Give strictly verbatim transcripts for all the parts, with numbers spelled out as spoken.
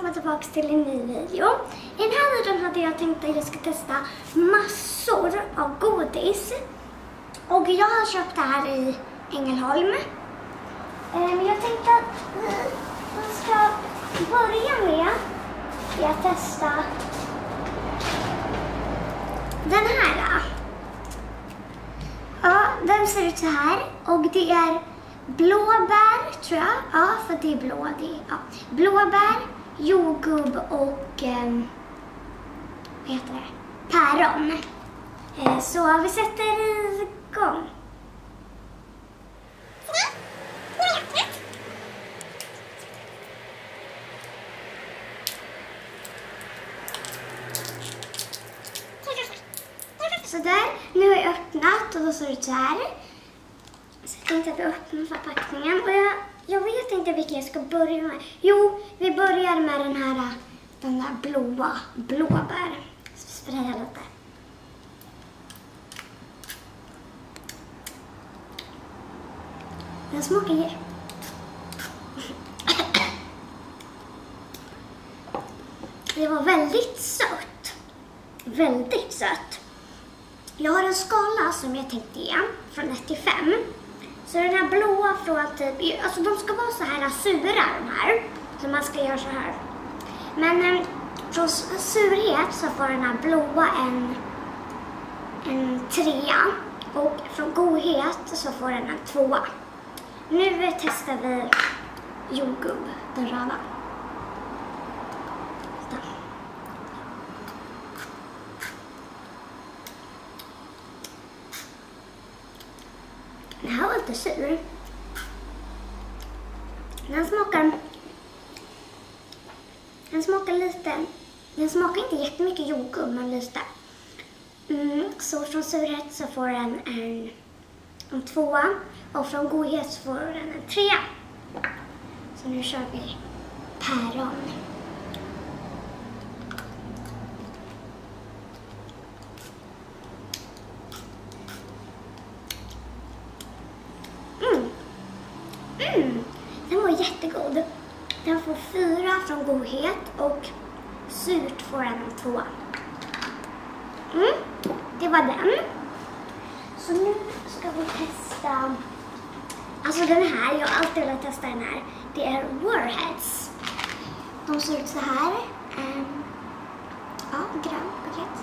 välkomna tillbaka till en ny video. I den här videon hade jag tänkt att jag ska testa massor av godis. Och jag har köpt det här i Ängelholm. Men jag tänkte att vi ska börja med att testa den här. Ja, den ser ut så här. Och det är blåbär, tror jag. Ja, för det är blå. Det är, ja. Blåbär, jordgubb och eh, vad heter det? Päron. Eh, så vi sätter igång. Så där, nu har jag öppnat och då ser det ut så här. Så jag tänkte att vi öppnar förpackningen. Och jag, jag vet inte vilken jag ska börja med. Jo, vi börjar med den här, den där blåa blåbär. Så spraya lite. Den smakar ju. Det var väldigt sött. Väldigt sött. Jag har en skala som jag tänkte ge från ett till fem. Så den här blåa från typ, alltså de ska vara så här sura de här. Så man ska göra så här. Men eh, från surhet så får den här blåa en, en trea. Och från godhet så får den en tvåa. Nu testar vi jordgubb, den röda. Den här var inte sur. Den smakar... Den smakar lite... Den smakar inte jättemycket jordgubb, men lite. Mm, så från surhet så får den en, en tvåa. Och från godhet så får den en trea. Så nu kör vi päron. Mm, den var jättegod. Den får fyra från godhet och surt får den en två. Mm, det var den. Så nu ska vi testa. Alltså den här, jag har alltid velat testa den här. Det är Warheads. De ser ut så här. Um, ja, grön paket.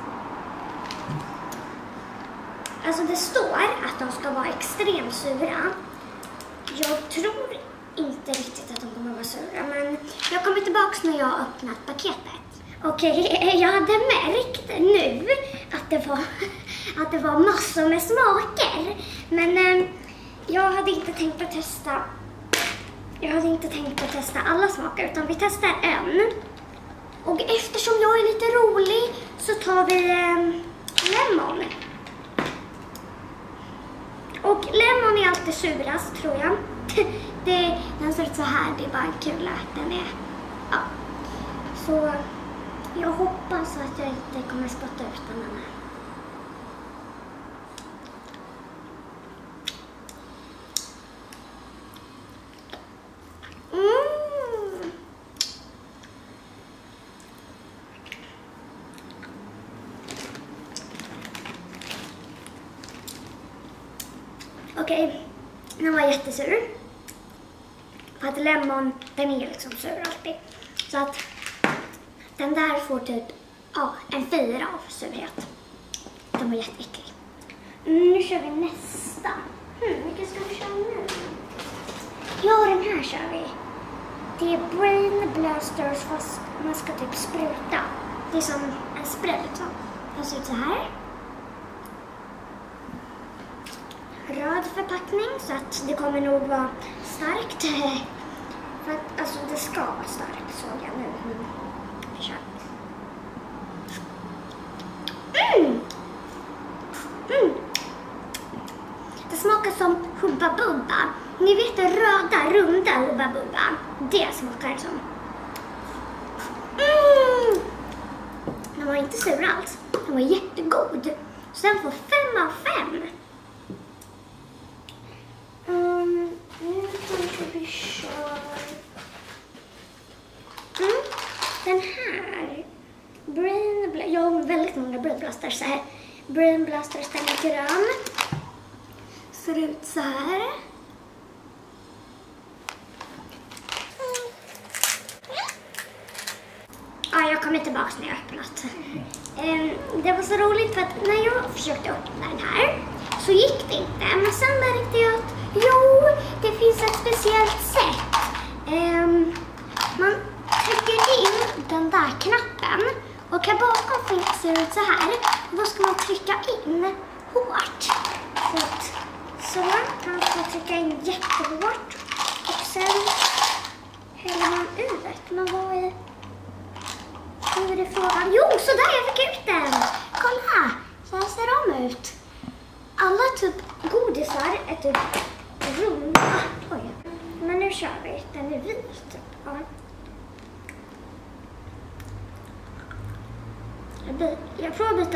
Alltså det står att de ska vara extremt sura. Jag tror inte riktigt att de kommer att vara sura, men jag kommer tillbaka när jag har öppnat paketet. Okej, okay, jag hade märkt nu att det var, att det var massor med smaker. Men eh, jag hade inte tänkt att testa Jag hade inte tänkt att testa alla smaker, utan vi testar en. Och eftersom jag är lite rolig så tar vi eh, lemon. Och lemon är alltid surast, tror jag. det, den ser ut så här, det är bara en kula. Den är, ja. Så jag hoppas att jag inte kommer spotta ut den här. Mm. Okej. Okay. Den var jättesur. För att lemon, den är liksom sur alltid. Så att den där får typ ja, en fyra av surhet. Den var jätteäcklig. Nu kör vi nästa. Hmm, vilken ska vi köra nu? Ja, den här kör vi. Det är Brain Blasters fast man ska typ spruta. Det är som en spray liksom. Den ser ut så här. Röd förpackning så att det kommer nog vara starkt. För att alltså det ska vara starkt, såg jag nu. Mm. Kör. Mm. Mm. Det smakar som Hubba Bubba. Ni vet det röda, runda Hubba Bubba. Det smakar som. Mm. Den var inte sur alls. Den var jättegod. Så den får fem av fem. Um, nu kanske vi kör. Mm. Den här. Brain Blaster. Jag har väldigt många Brain Blasters så här. Brain Blasters, den är grön. Ser ut så här. Ja, jag kommer tillbaka när jag öppnat. Det var så roligt för att när jag försökte öppna den här så gick det inte. Men sen märkte jag att jo, det finns ett speciellt sätt. Man trycker in den där knappen och här bakom ser det ut så här. Och då ska man trycka in hårt. Så, att, så man ska trycka in jättehårt och sen häller man ut. Men vad är... Nu är det frågan. Jo, så där jag fick ut den. Kolla, så här ser de ut. Alla typ godisar är typ runda. Oj. Men nu kör vi. Den är vit typ. Ja. Jag, by- jag provar byta.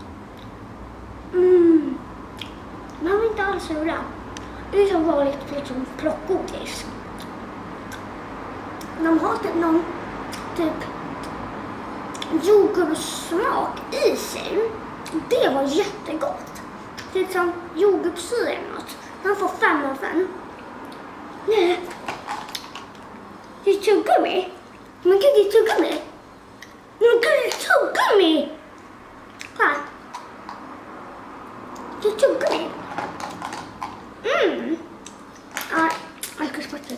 Mm. Man vill inte alls sura. Det är som vanligt liksom plockgodis. De har typ någon typ jordgubbssmak i sig. Det var jättegott. Det är som jordgubbssyra eller något. Han får fem av fem. Nej. Det är tuggummi. Men gud, det är tuggummi. Men gud, det är tuggummi. Kolla. Det är tuggummi. Mm. Ja, jag ska spotta.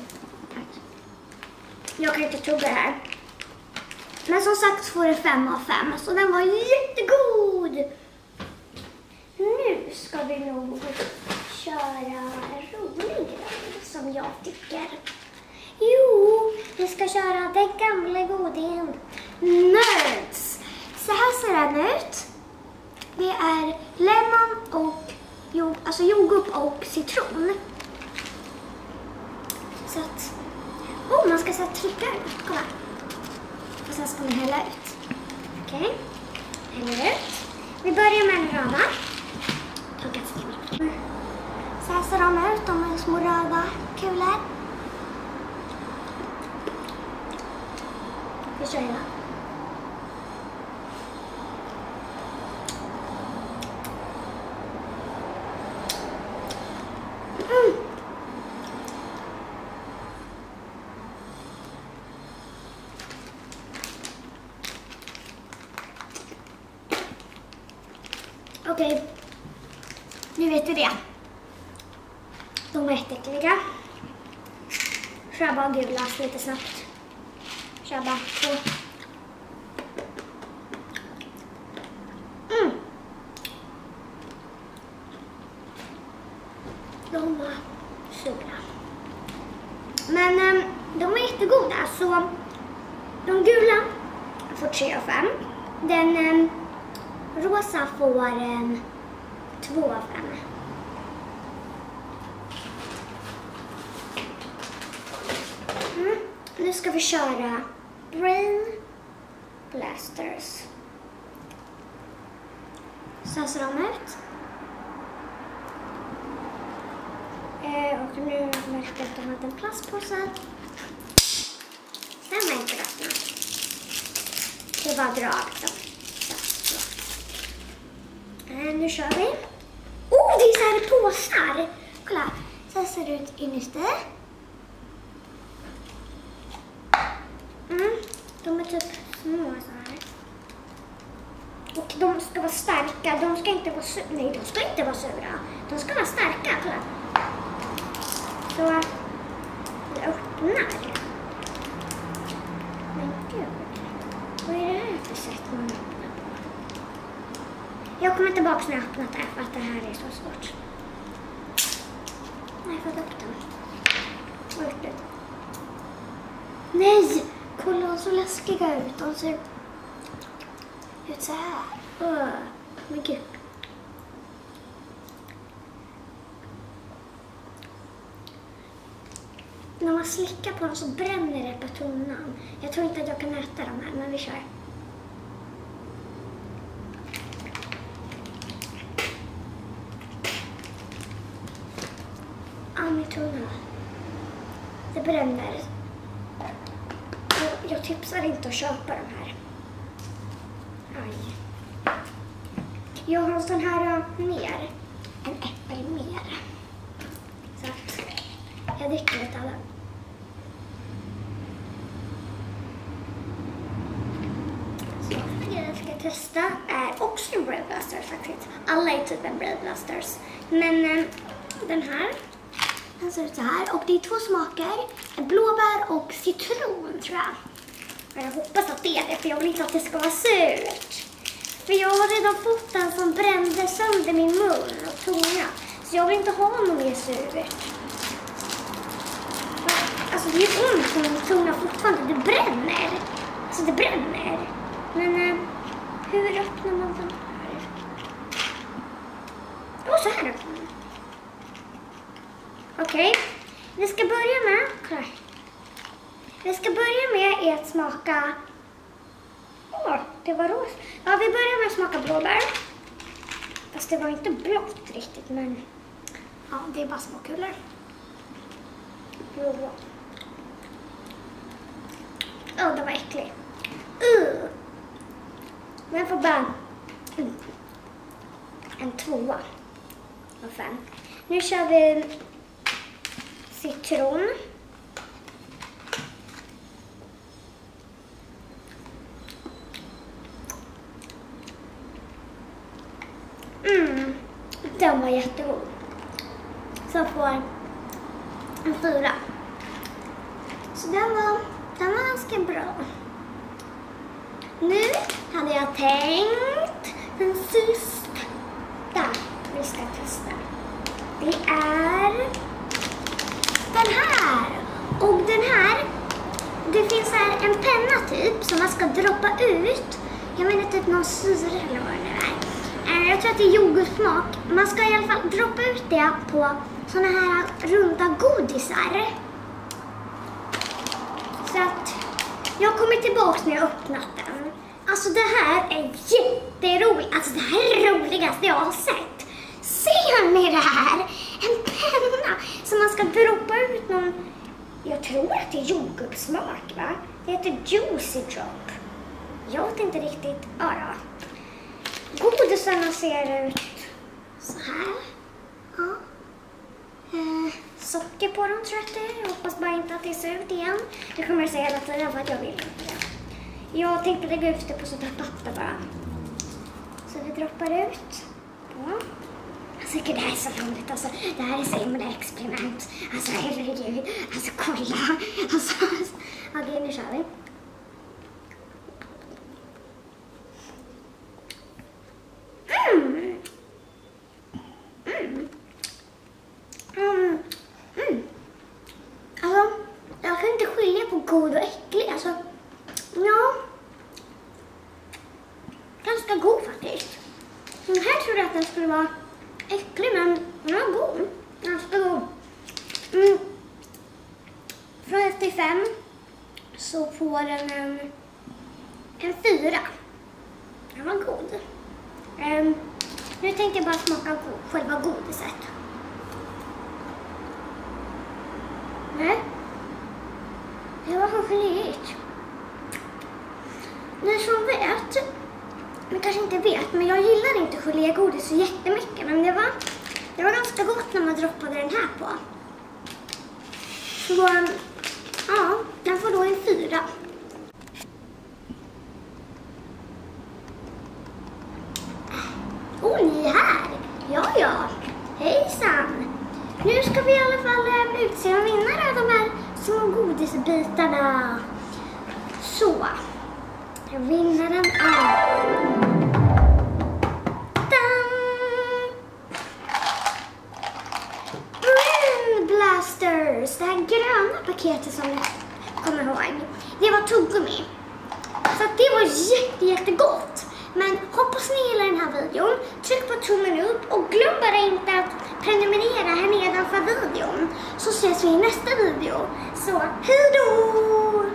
Jag kan inte tugga det här. Men som sagt får det fem av fem. Så den var jättegod. Nu ska vi nog köra en rolig grej som jag tycker. Jo, vi ska köra den gamla godingen. Nerds. Så här ser den ut. Det är lemon och jord, alltså jordgubb och citron. Så att, oh, man ska så här trycka ut. Kolla. Och sen ska man hälla ut. Okej. Okay. Hälla ut. Vi börjar med en röda. Så här ser de ut. De är små röda kulor. Vi kör hela. Mm. Okej, okay. Nu vet du det. De var jätteäckliga. Kör bara gulast lite snabbt. Kör bara två. Mm. De var sura. Men äm, de var jättegoda. Så de gula får tre av fem. Den äm, rosa får äm, två av fem. Mm. Nu ska vi köra Brain Blasters. Så ser de ut. Eh, och nu märker jag att de har en plastpåse. Den var inte öppnad. Det var drag liksom. Eh, nu kör vi. Oh, det är så här påsar. Kolla, så här ser det ut innerst. Mm, de är typ små så här. Och de ska vara starka. De ska inte vara sura. Nej, de ska inte vara sura. De ska vara starka. Kolla. Så jag öppnar. Men gud. Vad är det här för sätt man öppnar på? Jag kommer tillbaka när jag öppnat det för att det här är så svårt. Nej, jag får upp den. Vad har jag gjort? Nej! Kolla, de så läskiga ut. De ser ut så här. Åh, men gud. När man slickar på dem så bränner det på tunnan. Jag tror inte att jag kan äta dem här, men vi kör. Ja, min tunna. Det bränner. jag tipsar inte att köpa de här. Aj. Jag har en sån här mer. En äppel mer. Så att jag dricker lite alla. Så jag ska testa är också en Brave Blasters faktiskt. Alla är typ en Brave Blasters. Men eh, den här, den ser ut så här. Och det är två smaker. Blåbär och citron tror jag. Och jag hoppas att det är det, för jag vill inte att det ska vara surt. För jag har redan fått en som brände sönder min mun och tunga. Så jag vill inte ha något mer surt. Alltså det är ont på min tunga fortfarande. Det bränner. Alltså det bränner. Men eh, hur öppnar man den här? Åh, så här öppnar man. Okej. Okay. Vi ska börja med... Kolla. Vi ska börja med att smaka... Åh, det var rosa. Ja, vi börjar med att smaka blåbär. Fast det var inte blått riktigt, men... Ja, det är bara små kulor. Blå. Åh, det var äckligt. Uh. Men jag får bara... Mm. En tvåa. Och fem. Nu kör vi... Citron. Mm, den var jättegod. Så jag får en fyra. Så den var, den var ganska bra. Nu hade jag tänkt den sista vi ska testa. Det är den här. Och den här, det finns här en penna typ som man ska droppa ut. Jag menar typ någon syra eller vad det är. Jag tror att det är yoghurtsmak. Man ska i alla fall droppa ut det på såna här runda godisar. Så att jag kommer tillbaka när jag öppnat den. Alltså det här är jätteroligt. Alltså det här är det roligaste jag har sett. Ser ni det här? En penna som man ska droppa ut någon... Jag tror att det är yoghurtsmak, va? Det heter Juicy Drop. Jag vet inte riktigt. Ja, ja. Godisarna ser ut så här. Ja. Eh, socker på dem tror jag att det är. Jag hoppas bara inte att det ser ut igen. Det kommer jag säga hela tiden för att jag vill inte det. Jag tänkte lägga ut det på sånt här papper bara. Så vi droppar ut. Ja. Jag tycker det här är så roligt. Alltså, det här är så himla experiment. Alltså herregud. Alltså kolla. Alltså, okej, nu kör vi. Mm. Mm. Mm. Mm. Alltså, jag kan inte skilja på god och äcklig. Alltså, ja. Ganska god faktiskt. Den här trodde jag att den skulle vara äcklig, men den var god. Ganska god. Mm. Från ett till fem så får den en, en fyra. Den var god. Um, nu tänkte jag bara smaka go själva godiset. Nej. Det var så geligt. Ni som vet, ni kanske inte vet, men jag gillar inte gelégodis så jättemycket. Men det var, det var ganska gott när man droppade den här på. Så um, ja, den får då en fyra. Åh, ni är här! Ja, ja. Hejsan! Nu ska vi i alla fall um, utse en vinnare av de här små godisbitarna. Så. Vinnaren är... Brave Blasters! Det här gröna paketet som jag kommer ihåg. Det var tuggummi. Så det var jätte, jättegott. Men hoppas ni gillar den här videon. Tryck på tummen upp och glöm bara inte att prenumerera här nedanför videon. Så ses vi i nästa video. Så hej då!